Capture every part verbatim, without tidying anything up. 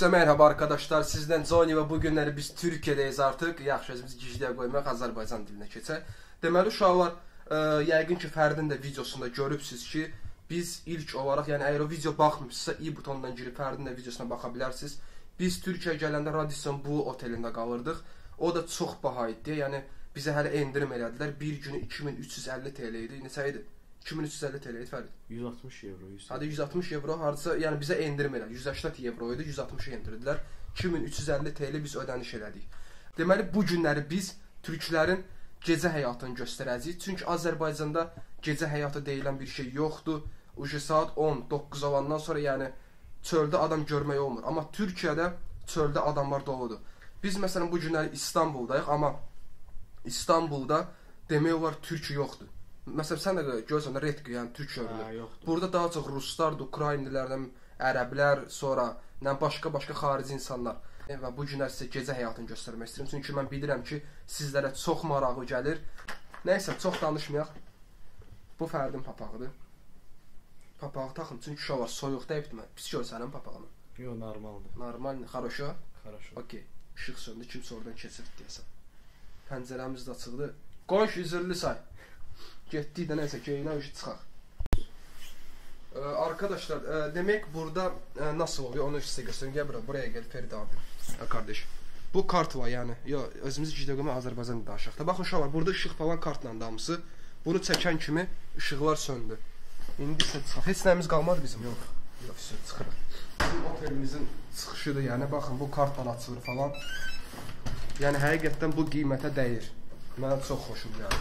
Herkese merhaba arkadaşlar. Sizden Zoni ve bugünleri biz Türkiye'deyiz artık. Yaxşı özümüzü gizliyə qoymaq Azərbaycan dilinə keçək. Deməli uşaqlar, e, yəqin ki Fərdin də videosunda görübsüz ki biz ilk olaraq, yəni əgər o video baxmırsınızsa i butonundan girib Fərdin də videosuna baxa bilərsiniz. Biz Türkiyəyə gələndə Radisson Blu otelində qalırdıq. O da çox baha idi. Yəni bizə hələ endirim elədilər. Bir günü iki min üç yüz əlli TL idi. Neçə idi? iki min üç yüz əlli TL idi Fərid. yüz altmış euro. Hadi yüz altmış euro harca, yəni bizə endirim elədi. yüz səksən euro idi, yüz altmışa endirdilər. iki min üç yüz əlli TL biz ödəniş elədik. Deməli bu günləri biz türklərin gecə həyatını göstərəcəyik. Çünki Azərbaycanda gecə həyatı deyilən bir şey yoxdur. Ucu saat on doqquz olandan sonra yəni çöldə adam görmək olmur. Amma Türkiyədə çöldə adamlar doludur. Biz məsələn bu günləri İstanbuldayıq, amma İstanbulda demək olar türk yoxdur. Məsələn sən də görsən redki, yəni türk görünür. Burada daha çox ruslardır, Ukraynalılardan, ərəblər, sonra nə başqa-başqa xarici insanlar. Və bu günlər sizə gecə həyatını göstərmək istəyirəm. Çünki mən bilirəm ki, sizlərə çox maraqlı gəlir. Nəysə, çox danışmayaq. Bu Fərdin papağıdır. Papağı taxın, çünki uşaqlar soyuq dəyibdir mən. Pis görsənəm papağını. Yox, normaldır. Normal, xaroşo? Xaroşo. Okey. İşıq söndü, kimsə oradan keçir deyəsən. Pəncərəmiz də açıqdır. Qonş üzürlü say. Getdik də nəysə geyinə ucu çıxaq. Ee, arkadaşlar e, demek burada e, nasıl oluyor onu size göstereyim. Gel buraya, buraya gel Ferit abi. Ya kardeş. Bu kart var yani. Yo özümüz gidiyoruz Azərbaycan da aşağıda. Bakın şu var. Burada ışık falan kartla damısı. Bunu çeken kimi ışıklar söndü. İndi ise çıxaq. Heç nəyimiz qalmadı bizim. Yox. Yox, çıxırıq. Bizim otelimizin çıxışıdır yani. Bakın bu kartdan açılır falan. Yani həqiqətən bu qiymətə dəyir. Mənə çox xoşum yani.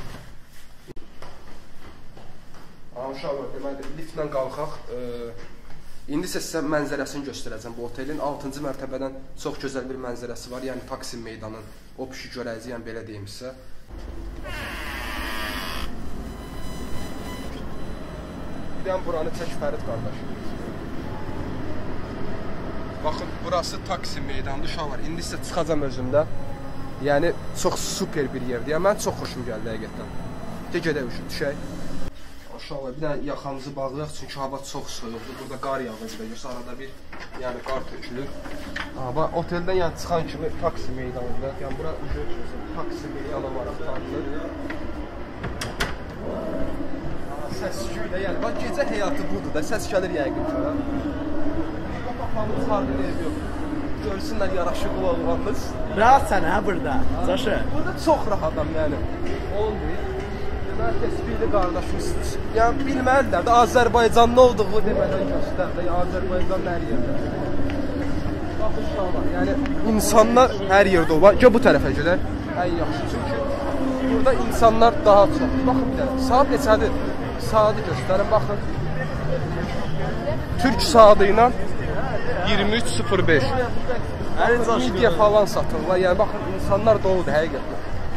Uşaqlar, deməli, liftlə qalxaq. E, İndi isə sizə mənzərəsini göstərəcəm bu otelin. altıncı mərtəbədən çox gözəl bir mənzərəsi var. Yəni Taksim meydanın o pişi görəcəyəm, yəni, belə deyim sizə. Bir dənə buranı çək Fərid qardaş. Baxın, burası Taksim meydanıdır uşaqlar. İndi isə çıxacam özümdə. Yəni çox super bir yerdir. Yəni mən çox xoşum gəldi həqiqətən. De gedək uşaq, düşək. Uşaqlar, bir dənə yaxamızı bağlayaq, çünki hava çox soyuqdur. Burada qar yağır, görsə arada bir yəni qar tökülür. Hava oteldən yəni çıxan kimi Taksim meydanında, yəni bura Taksim meydanı olaraq tanınır. Səs-küy də yəni, bax gecə həyatı budur da, səs gəlir yəqin ki. Papağımız harbi ev yox. Görsünlər yaraşıqlı olmamız. Rahat sən hə burada, Caşı? Burada çox rahatam yəni. Olmuyor. Deməli, təsbihli qardaşımız, yəni bilməlidirlər də Azərbaycanlı olduğu demədən göstər də, Azərbaycan hər yerdə. Baxın uşaqlar, yəni insanlar hər yerdə olur. Gəl bu tərəfə gedək, ən yaxşı, çünki burada insanlar daha çox. Baxın bir dənə, saat neçədir? Saatı göstərin, baxın. Türk saatı ilə iyirmi üç sıfır beş. Midya falan satırlar, yəni baxın, insanlar doludur həqiqətən.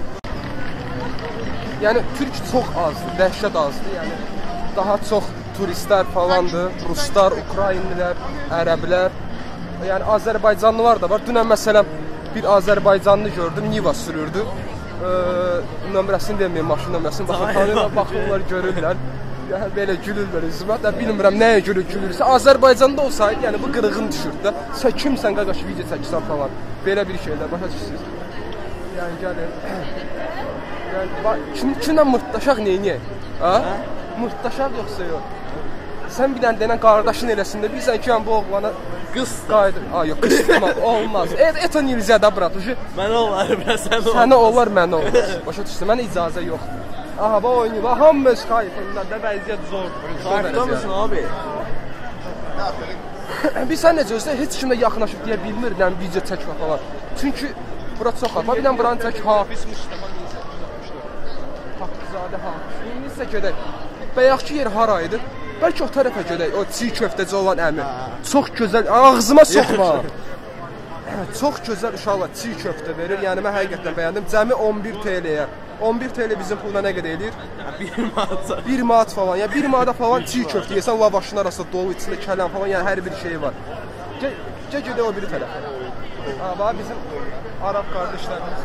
Yəni Türk çox azdır, dəhşət azdır. Yəni daha çox turistlər falandır, ruslar, Ukraynalılar, ərəblər. Yəni Azərbaycanlılar da var. Dünən məsələn bir Azərbaycanlı gördüm, Niva sürürdü. Ee, nömrəsini deməyim, maşın nömrəsini. Baxın, tanıyırlar, baxırlar, görürlər. Yəni belə gülürlər üzümə. Də bilmirəm nəyə görə gülürsə. Azərbaycanda olsaydı, yəni bu qırğın düşürdü də. Sən kimsən qaqaş video çəkirsən falan. Belə bir şeylər başa düşürsünüz. Yəni gəlin. Kim, kimlə mırtdaşaq neyniyək? Ha? Mırtdaşaq yoxsa yox? Sən bir dənə denən qardaşın eləsində bilsən ki, bu oğlana qız qaydır. Aa, yox, qız tutmaq olmaz. Et, eto nilzə da, brat. Mənə olar, sən olar. Sənə olar, mənə olmaz. Başa düşürsən, mənə icazə yoxdur. Aha, bu oynayıb. Hamımız xayıfından da vəziyyət zordur. Xayıfda mısın abi? Biz sən necə özdə heç kimlə yaxınlaşıb deyə bilmirəm video çəkmə falan. Çünki bura çox var. Bir dənə buranı çək, Hafiz Mustafa Haqqızadə Hafiz. İndi isə gedək. Bayaqki yer haraydı? Bəlkə o tərəfə gedək. O çiğ köftəci olan əmi. Çox gözəl. Ağzıma soxma. Çox gözəl uşaqlar çiğ köftə verir. Yəni mən həqiqətən bəyəndim. Cəmi on bir TL'yə. on bir TL bizim puluna nə qədər eləyir? bir manat. bir manat falan. Yəni bir manata falan çiğ köftə yesən, lavaşın arasında dolu, içində kələm falan, yəni hər bir şey var. Gəl gedək o biri tərəfə. Ha, bax bizim Arap qardaşlarımız.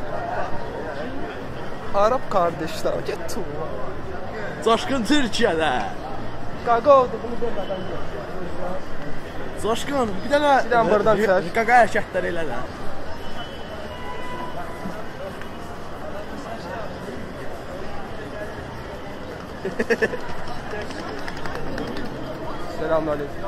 Arap kardeşler, get to. Coşkun Türkiye'de. Qaqodur, bunu vermədən yox. Coşqun, bir dənə Bir dənə buradan çək. Qaqa hərəkətləri elə də. Selamünaleyküm.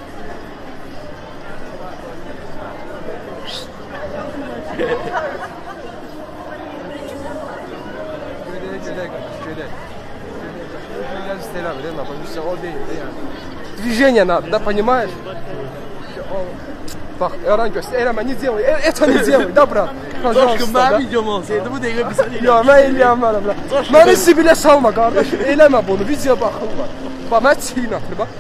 Gödək, gödək, gödək. Gödək selam verin, ama все, o değil de yani. Движение надо, да, понимаешь? Bak, Eren göster, Eren ben ne делаю? Это не делай, да, brат? Coşqun, mənim videom olsaydı bu dəqiqə bizə eləyəm. Yo, mən eləyəm mənəm, brat. Məni sibilə salma, qardaşım, eləmə bunu, video baxırlar. Bax, mən çiyin atır, bax.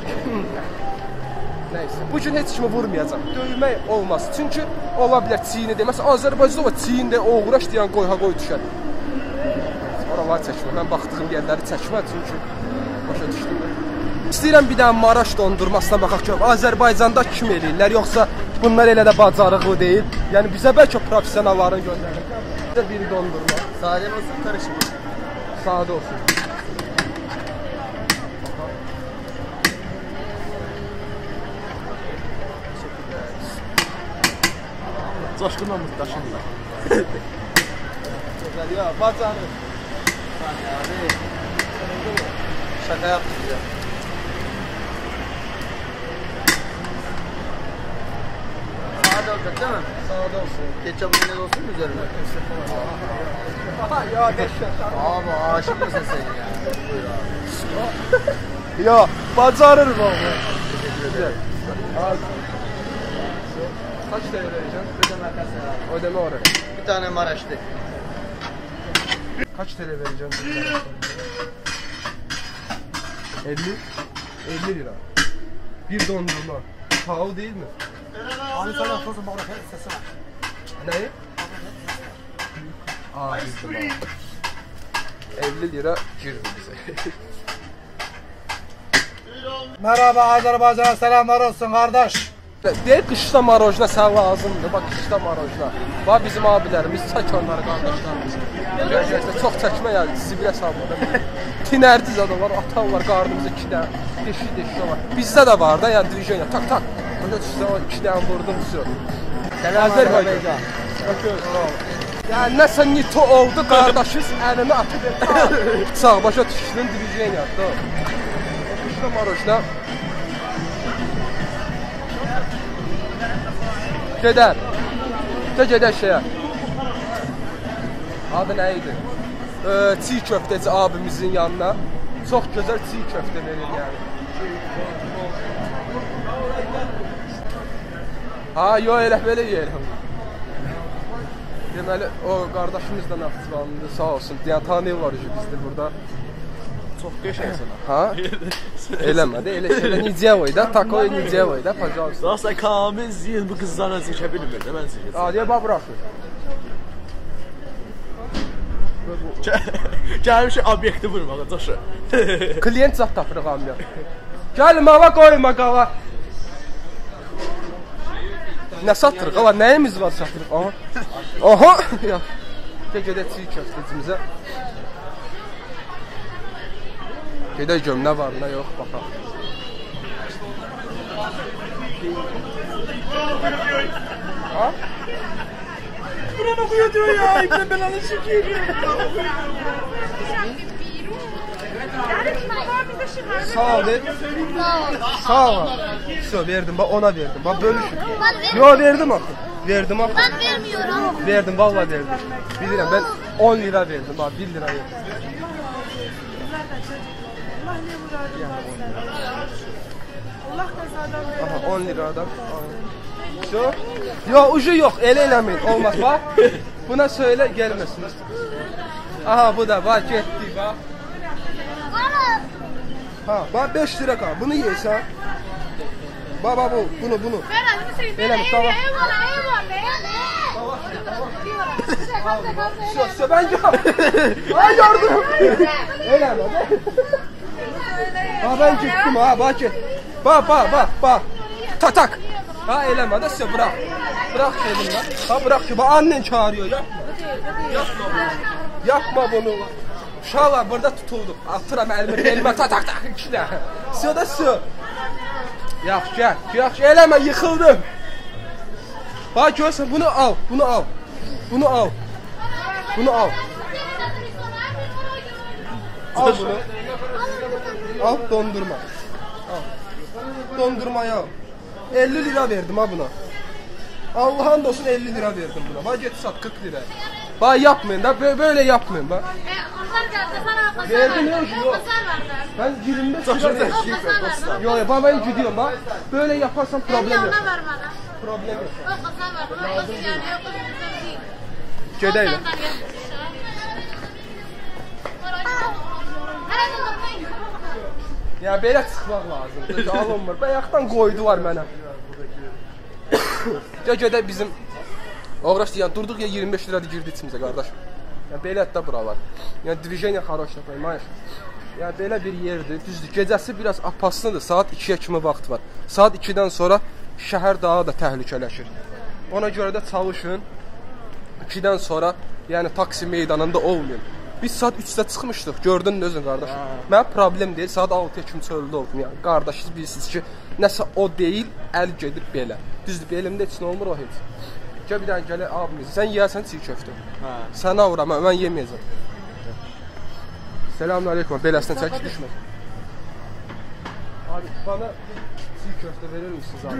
Neyse, bugün heç kimi vurmayacaq. Döymək olmaz. Çünki ola bilər çiyini deməsə, Azərbaycanda o çiyində oğraş deyən qoy ha qoy düşər. Oraları çəkmə. Mən baxdığım yerləri çəkmə çünki başa düşdüm. İstəyirəm bir dənə Maraş dondurmasına baxaq ki, Azərbaycanda kim eləyirlər, yoxsa bunlar elə də bacarıqlı deyil. Yəni bizə bəlkə professionalların göndərir. Biri dondurma. Sadə olsun, karışmır. Sadə olsun. Coşqunla mutlaşırlar. Ya, bacarıq. Şaka yaptık ya. Sade olacak değil mi? Sade olsun. Ketçapın ne olsun mu üzerine? Ya geçer. Abi aşık mısın sen ya? Buyur abi. Ya bacarırım abi. Güzel. Kaç T L vereceğim? Ödeme arkadaşlar. Ödeme oraya. Bir tane Maraş'tı. Kaç T L vereceğim? elli. elli lira. Bir dondurma. Pahalı değil mi? Abi sana sorsun bana sesi var. Neyi? Aa, bizde var. elli lira girdi bize. Merhaba Azerbaycan'a selamlar olsun kardeş. Deyir qışda marojna sən lazımdır. Bax qışda marojna. Bax bizim abilərimiz çək onları qardaşlarımız. Görəcəksə çox çəkmə yəni zibilə salmadan. Tinərdiz adamlar atarlar qarnımıza iki dənə deşik deşik var. Bizdə də var da yəni divizyon tak tak. Onda düşsə o iki dənə vurdum düşür. Azərbaycan. Yəni nəsə nito oldu qardaşız əlini atıb. Sağ başa düşdün divizyon yapdı. Qışda marojna. Gedər. Də gedər şeyə. Adı nə idi? Ee, çiğ köfteci abimizin yanına. Çox gözəl çiğ köftə verir yəni. Ha, yo elə belə yerim. Deməli, o qardaşımız da Naxçıvanlıdır, sağ olsun. Yəni tanıyırlar bizdə burada. Çok geçersin. Ha? Eləmədi, elə şeylə necə var da, takoy necə var da, pajalsa. Daha sen Kamil Ziyin bu kızlarla çəkə bilmir, nə mən çəkəcəm. Aa, deyə bax buraxır. Gəlmişik obyekti vurmağa, coşu. Klient zat tapırıq amya. Gəl mava qoyma qava. Nə satırıq? Ala nəyimiz var satırıq? Aha. Aha. Ya. Gedək çiğ köftəcimizə. Gedək görüm nə var, nə yox, baxaq. Ha? Buranı okuyor diyor ya, İbni Belan'ı çekiyor. Sağ ol, ver. Sağ ol. Sağ verdim, bak ona verdim, bak bölüşün. Ben Yo verdim axı. Verdim axı. Ben vermiyorum. Verdim, vallahi verdim. Bilirəm, ben on lira verdim, bak bir lira verdim. Aha, on liradan. Şu? Yo, ucu yok, ele eləmeyin. Olmaz, bak. Buna söyle, gelmesin. Aha, bu da, bak, getdi, bak. Ha, bak beş lira kal. Bunu yesen. Bak bak bu, bunu, bunu. Elə mi, tamam. Şu, şu, ben gel. Ay, yardım. Elə mi, bak. Ha, ben gittim, ha, bak git. Bak, bak, bak, bak. Tak, tak. Ha, eləmə də, şu, bırak. Bırak dedim lan. Ha, bırak ki, bak, annen çağırıyor, yapma. Yapma bunu. Yapma bunu. Uşaqlar burada tutulduq. Atıram əlimi, elmə tak tak tak ikilə. Sio da sio. Yaxşı, gəl. Yaxşı, eləmə, yıxıldım. Bax görsən, bunu al, bunu al. Bunu al. Bunu al. Al bunu. Al, dondurma. Al. Dondurmaya al. elli lira verdim ha buna. Allah'ın olsun elli lira verdim buna. Bax get sat qırx lira. Bax yapmayın da, böyle yapmayın bax. Verdim ya şu. Ben yirmi beş lira verdim. Yok ya, ben gidiyorum bak. Böyle yaparsan problem yok. Problem yok. Gedəylə. Ya belə çıxmaq lazımdır. Alınmır. Bayaqdan qoydular mənə. Gədə bizim Oğraş deyən durduq ya iyirmi beş lira girdi içimizə qardaş. Ya belə də buralar. Yəni diviziyaya xaroşla qoymayış. Yəni belə bir yerdir. Düzdür. Gecəsi biraz apaslıdır. Saat ikiyə kimi vaxt var. Saat ikidən sonra şəhər daha da təhlükələşir. Ona görə də çalışın. ikidən sonra yəni taksi meydanında olmayın. Biz saat üçdə çıxmışdıq. Gördün özün qardaş. Mənim problem deyil. Saat altıya kimi çöldə oldum yəni. Qardaş siz bilirsiniz ki, nəsə o deyil, əl gedir belə. Düzdür. Belimdə heç nə olmur o heç. Gəl bir dənə gələ abimiz. Sən yeyərsən çiğ köftə. Hə. Sənə vuram, mən yeməyəcəm. Selamünaleyküm. Beləsinə çək düşmə. Abi bana çiğ köftə verir misiniz abi?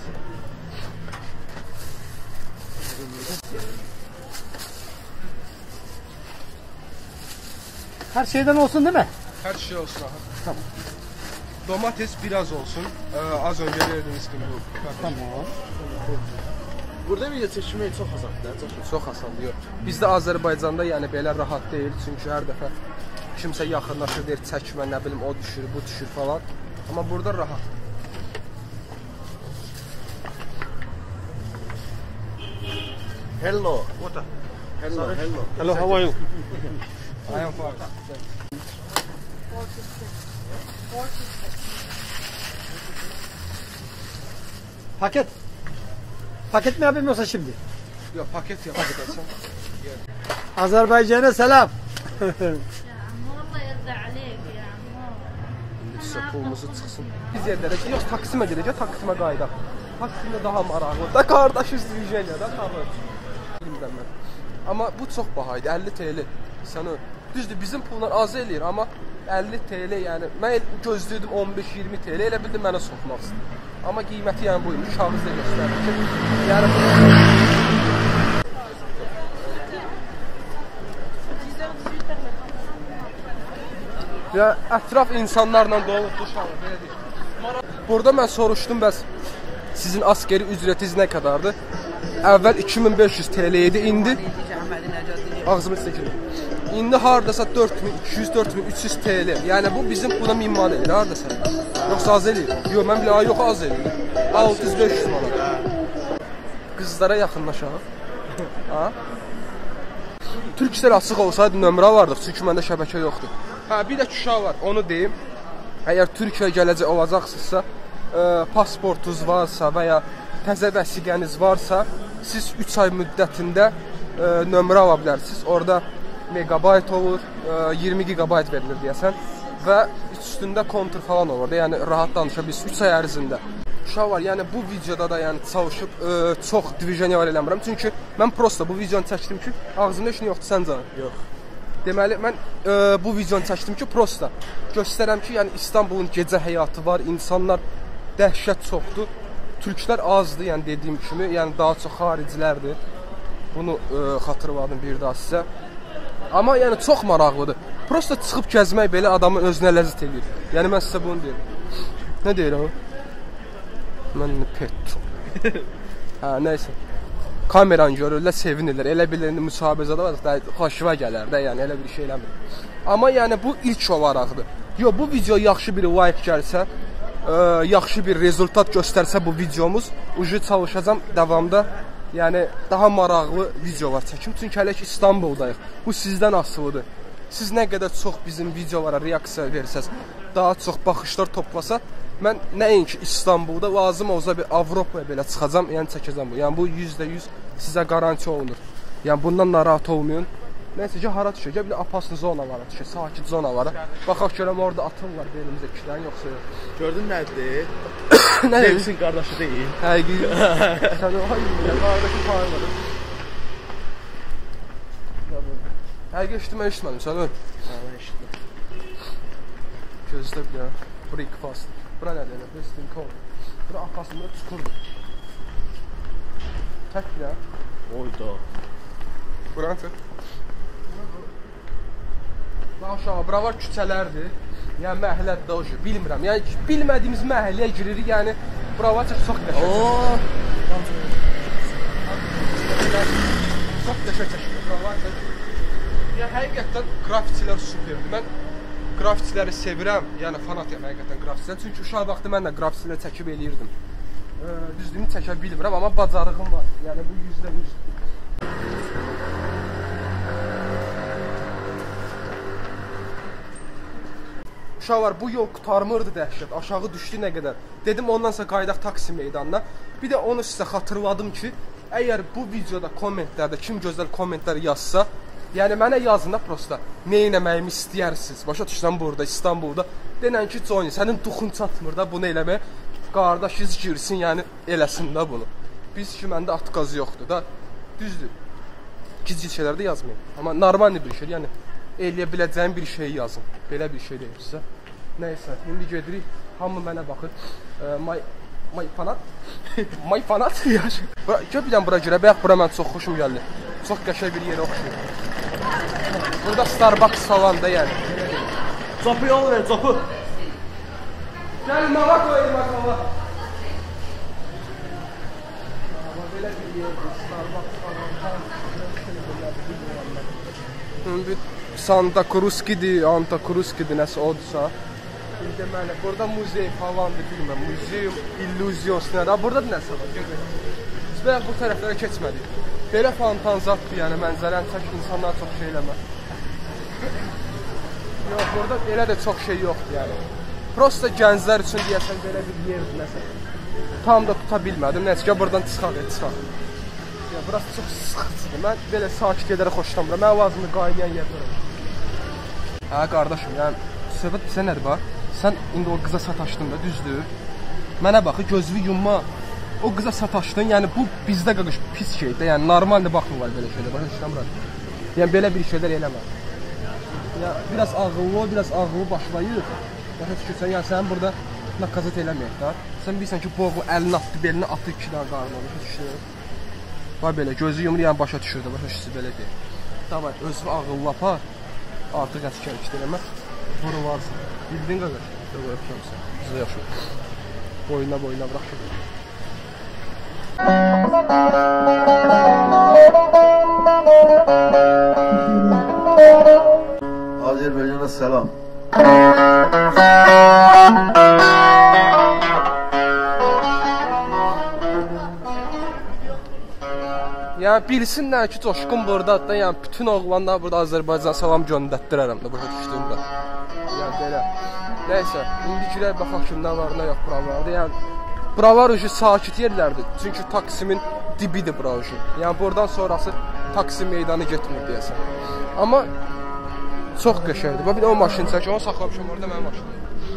Her şeyden olsun değil mi? Her şey olsun abi. Tamam. Domates biraz olsun. Ee, az önce verdiğiniz gibi bu. Tamam. Burada video çəkmək çox asandır, çox. Çox asandır. Bizdə Azərbaycanda yəni belə rahat deyil, çünki hər dəfə kimsə yaxınlaşır, deyir çəkmə, nə bilim o düşür, bu düşür falan. Amma burada rahat. Hello. What? Hello, hello. Hello, how are you? I am fine. Paket. Paket mi yapayım yoksa şimdi? Yok paket yapacaksın. Azerbaycan'a selam. Lütfen pulumuzu çıksın. Biz yerlere ki, yok Taksim'e gideceğiz, Taksim'e qayıdaq. Taksim'de daha maraqlı. Da qardaşız Divijeniyada qalır. Bilmirəm mən. Amma bu çox bahaydı, əlli TL. Sən o düzdür, bizim pullar az eləyir, amma əlli TL yəni mən gözləyirdim on beş iyirmi TL, elə bildim mənə soxmaq istəyir. Amma qiyməti yəni buymuş, kağızda göstərir ki, yəni ya ətraf insanlarla doluqdur uşaqlar, belə deyil. Burada mən soruşdum, bəs sizin askeri ücretiniz nə qadardır? Əvvəl iki min beş yüz TL idi, indi ağzımı çəkilir. İndi hardasa dörd min iki yüz dörd min üç yüz TL. Yəni bu bizim pula minman edir, hardasa. Yoxsa az eləyir? Yox, mən bilə, yox az eləyir. altı yüz beş yüz manat. Qızlara yaxınlaşaq. Ha? Türkcell açıq olsaydı nömrə vardıq, çünki məndə şəbəkə yoxdur. Hə, bir də uşaq var, onu deyim. Əgər Türkiyə gələcək olacaqsınızsa, e, pasportunuz varsa və ya təzə vəsiqəniz varsa, siz üç ay müddətində e, nömrə ala bilərsiniz. Orada megabayt olur, e, iyirmi gigabayt verilir deyəsən və üstündə kontur falan olur. Yəni rahat danışa bilirsiniz üç ay ərzində. Uşaq var, yəni bu videoda da yəni çalışıb e, çox diviziyoniya eləmirəm. Çünki mən prosta bu videonu çəkdim ki, ağzımda heç nə yoxdur, sən canım. Yox. Deməli, mən e, bu videonu çəkdim ki, prosta göstərəm ki, yəni İstanbulun gecə həyatı var, insanlar dəhşət çoxdur. Türklər azdır, yəni dediyim kimi, yəni daha çox xaricilərdir. Bunu e, xatırladım bir daha sizə. Amma yəni çox maraqlıdır. Prosta çıxıb gəzmək belə adamın özünə ləzzət edir. Yəni mən sizə bunu deyirəm. Nə deyirəm o? Mən pet. Hə, nəysə. Kameranı görürlər, sevinirlər. Elə bilirlər müsahibədə var da xoşuma gələr də, yəni elə bir şey eləmir. Amma yəni bu ilk olaraqdır. Yox, bu video yaxşı bir like gəlsə, ə, yaxşı bir rezultat göstərsə bu videomuz, ucu çalışacağam davamda. Yəni daha maraqlı videolar çəkim. Çünki hələ ki İstanbuldayıq. Bu sizdən asılıdır. Siz nə qədər çox bizim videolara reaksiya versəz, daha çox baxışlar toplasa, mən nəinki İstanbulda lazım olsa bir Avropaya belə çıxacam, yəni çəkəcəm bu. Yəni bu yüzdə yüz sizə qaranti olunur. Yəni bundan narahat olmayın. Nəysə ki, hara düşək? Bir də apaslı zona var, düşək, sakit zona var. Baxaq görəm orada atım var belimizdə kişilərin yoxsa yox. Gördün nədir? Nə David'in qardaşı deyil. Həqiqi. Sən o hayır, qardaşı payladı. Həqiqi eşitmə eşitmədim, sən öl. Hə, mən eşitdim. Gözlə bir ya. Breakfast. Bura nədir? Western Cold. Bura apasında çukurdur. Tək bir ya. Oyda. Buranı tək. Aşağı, bura var küçələrdir. Yəni məhəllədir o şey, bilmirəm. Yəni bilmədiyimiz məhəlləyə giririk, yəni bura var çox çox qəşəng. Oo. Çox qəşəng çəkir. Bura var. Yəni həqiqətən qrafitilər superdir. Mən qrafitləri sevirəm. Yəni fanatıyam həqiqətən qrafitlər. Çünki uşaq vaxtı mən də qrafitləri çəkib eləyirdim. Düzdüyümü çəkə bilmirəm, amma bacarığım var. Yəni bu yüzdə yüz. Uşaqlar, bu yol qutarmırdı dəhşət, aşağı düşdü nə qədər. Dedim ondan sonra qaydaq taksi meydanına. Bir də onu sizə xatırladım ki, əgər bu videoda kommentlərdə kim gözəl kommentlər yazsa, yəni mənə yazın da prosta, nə eləməyimi istəyirsiniz. Başa düşsən burada, İstanbulda. Denən ki, Johnny, sənin duxun çatmır da bunu eləməyə. Qardaşınız girsin, yəni eləsin də bunu. Biz ki, məndə at qazı yoxdur da. Düzdür. Gizli şeylər də yazmayın. Amma normal bir şey, yəni eləyə biləcəyim bir şey yazın. Belə bir şey deyim sizə. Nəysə, indi gedirik. Hamı mənə baxır. My my fanat. My fanat. Bura, gör bir dənə bura girə. Bəyək bura mən çox xoşum gəldi. Çox qəşəng bir yerə oxşuyur. Burada Starbucks falan da yəni. Çapı yol ver, çapı. Gəl mama koyayım mama. Belə bir yerdir. Starbucks falan. Bir Santa Cruz'kidir, Anta Cruz'kidir, nəsə odursa. Deməli, burada muzey falandır, bilməm, muzeum, illüzyons nədir, burada da nəsə var, görmək. Biz bəyək bu tərəflərə keçmədik. Belə fantanzatdır, yəni mənzərəni çək, insanlar çox şey eləmər. Yox, burada elə də çox şey yoxdur, yəni. Prosta gənclər üçün deyəsən belə bir yerdir, nəsə. Tam da tuta bilmədim, nəsə ki, buradan çıxaq, çıxaq. Burası çox sıxıcıdır. Mən belə sakit gedərək xoşlamıram. Mən lazımdır qaynayan yerdə. Hə, qardaşım, yəni söhbət bizə nədir bax? Sən indi o qıza sataşdın da, düzdür? Mənə baxı, gözünü yumma. O qıza sataşdın, yəni bu bizdə qaqış pis şeydir. Yəni normaldır baxmırlar belə şeylər. Başa düşürəm. Yəni belə bir şeylər eləmə. Ya biraz ağıllı ol, biraz ağıllı başlayır. Başa düşürsən, yəni sən burada nakazat eləməyək də. Sən bilirsən ki, bu oğlu əlini atdı, belini atdı iki dənə qarnına. Başa düşürsən? Bax belə, gözü yumur, yəni başa düşürdü, başa düşürsü belə deyil. Davay, özünü ağıllı apar, artıq əskərlik eləmə, vuru varsın. Bildin qardaş? Yox, yapışamısın, bizə yaxşı. Boyuna, boyuna bırax ki. Azərbaycana salam. Yəni bilsinlər ki, Coşqun burdadır da, yəni bütün oğlanlar burada Azərbaycan salam göndərdirərəm də, başa düşdüyümdə. Yəni belə. Nəysə, indi girək baxaq ki, nə var, nə yox buralarda. Yəni buralar ucu sakit yerlərdir. Çünki Taksimin dibidir bura ucu. Yəni buradan sonrası Taksim meydanı getmir deyəsən. Amma çox qəşəngdir. Bax bir də o maşını çək, onu saxlamışam orada mənim maşınım.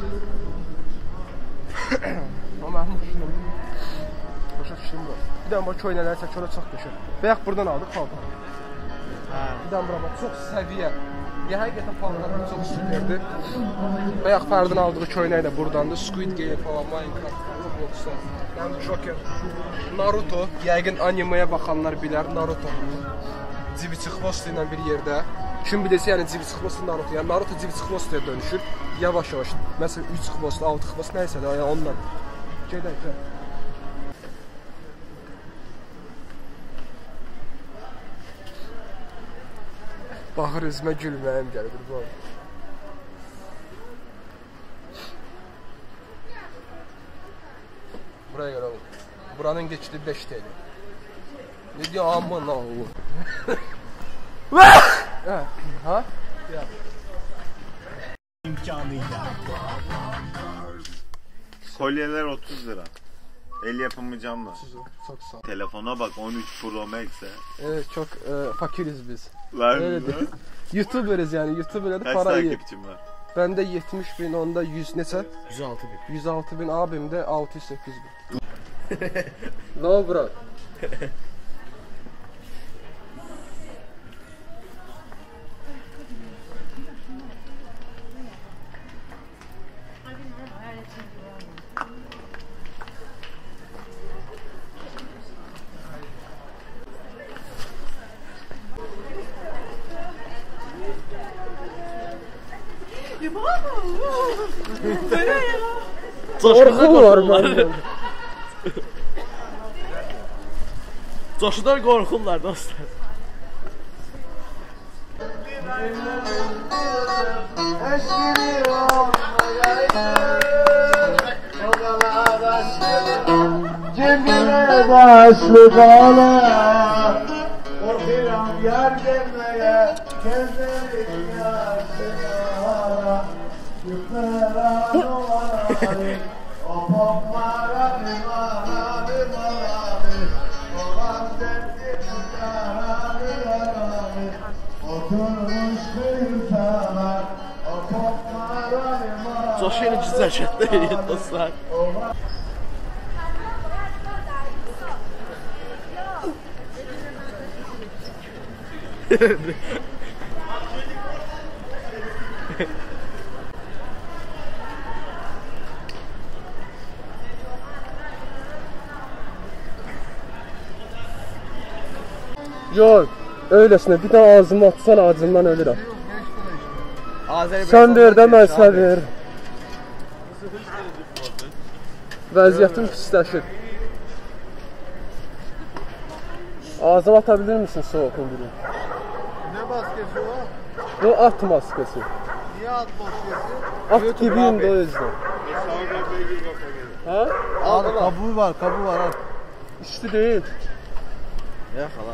O mənim maşınım. Başa düşdüm bura. Bir dənə bax köynələri çək, orada çox qəşəng. Bəyək buradan aldıq paltar. Bir dənə bura bax, çox səviyyə. Yəni həqiqətən paltarlar çox süperdir. Bəyək Fərdin aldığı köynək də buradandır. Squid Game falan, Minecraft, Roblox'da. Yəni Joker, Naruto. Yəqin animeyə baxanlar bilər Naruto. Cibiçi Xvost ilə bir yerdə. Kim bilirsə, yəni Cibiçi Xvost Naruto. Yəni Naruto Cibiçi Xvost'a dönüşür. Yavaş-yavaş. Məsələn üç Xvost, altı Xvost nəysə də, yəni ondan. Gedək, gedək. Baxır üzümə gülməyim gəlir bu. Buraya gəl oğlum. Buranın geçidi beş T L. Ne diyor aman oğlum. Ha? Ya. İmkanıyla. Kolyeler otuz lira. El yapımı camla. Çok sağ ol. Telefona bak on üç Pro Max'e. Evet çok e, fakiriz biz. Var Öyle mı? de. YouTuber'ız yani. YouTuber'da Kaç para iyi. takipçim var? Bende yetmiş bin, onda yüz neçə? yüz altı bin. yüz altı bin, abimde altı yüz sekiz bin. No bro. Coşkundan var qorxurlar. məndə. Coşkundan qorxurlar dostlar. Cemile başlı kala, korkuyorum yar gelmeye, gözlerim yaşına. Yüklere dolanır, o poplara bir bana bir bana bir, olan derdi tutara bir bana bir, oturmuş bir sana, o poplara bir bana. Coşku ilə ciddi hərəkətlər edir dostlar. Yok, öylesine bir tane ağzıma atsan ağzımdan ölürüm. Azərbaycan. Sen ver de ben sen ver. Vəziyyətim pisləşir. Ağzıma atabilir misin soğuk indirim? Ne basketi o? Bu at maskesi. Niye at basketi? At gibiyim de o yüzden. Ha? Al kabuğu var, kabuğu var al. İşte değil. Ya xala.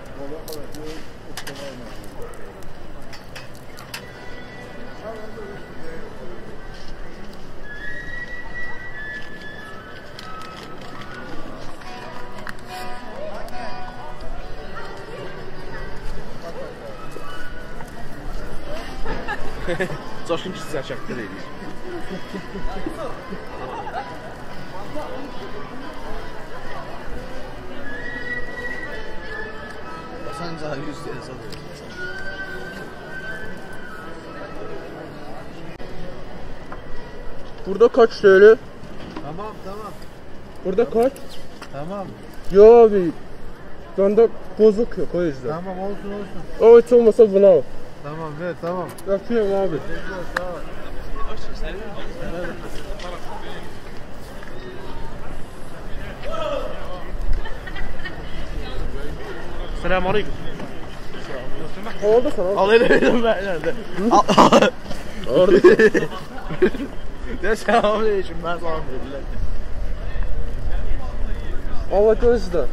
Coşkun ciddi hərəkətlər edir. Sen daha yüz lira satıyorsun. Burada kaç söyle? Tamam tamam. Burada kaç? Tamam. Yo abi. Bende bozuk yok o yüzden. Tamam olsun olsun. O hiç olmasa bunu al. Tamam ver tamam. Yapıyorum abi. Sağ ol. Selamun aleyküm. Oldu sana. Al elə verin mən nerede? Orada. De selamun aleyküm mən salam verirlər. Allah gözlə.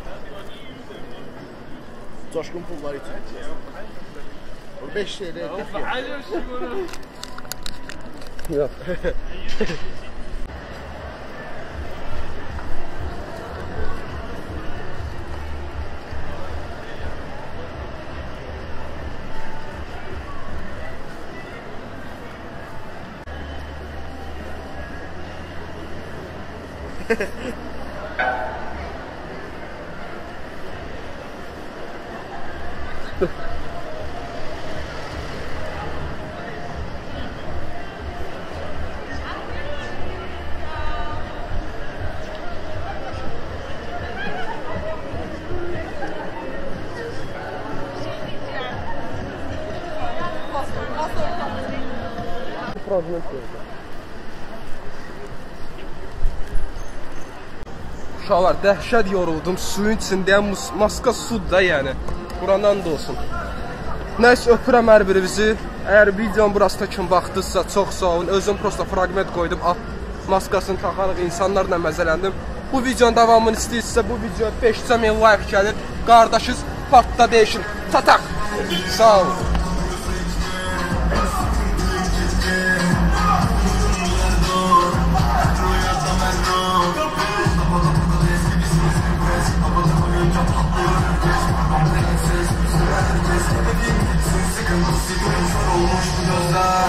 Coşkun pulları için. beş T L tip Yok. Fragment gördüm. Uşaqlar, dəhşət yoruldum. Suyun içindəyəm, maska sudur da yəni. Burandan da olsun. Nəysə, öpürəm hər birinizi. Əgər videonun burasına kim baxdınızsa, çox sağ olun. Özüm prosta fragment qoydum. Maskasını taxarıq, insanlarla məzələndim. Bu videonun davamını istəyirsə, bu videoya beş min like gəlir. Qardaşız, patda değişin. Tatak. Sağ olun. Come Gün bu sikim kör olmuş bu gözler.